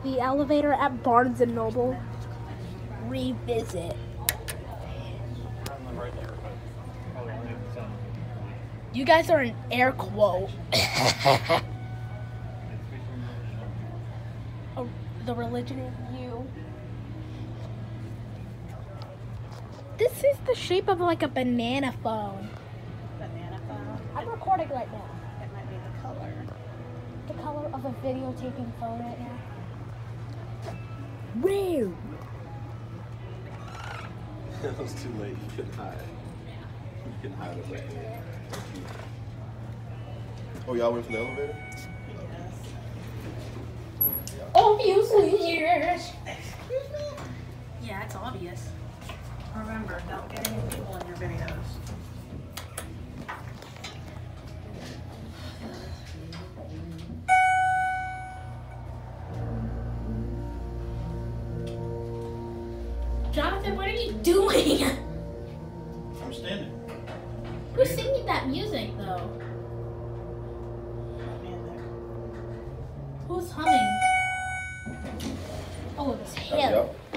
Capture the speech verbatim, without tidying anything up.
the elevator at Barnes and Noble. Revisit. You guys are an air quote. Oh, the religion of you. This is the shape of like a banana phone. Banana phone. I'm recording right now. It might be the color. The color of a videotaping phone right now. Woo! It was too late. You couldn't hide. You couldn't hide it right there. Oh, y'all went to the elevator? Yes. Obviously, yes. Yeah, it's obvious. Remember, don't get any people in your videos. Jonathan, what are you doing? I'm standing. Who's singing that music, though? Who's humming? Oh, it was him. Yep.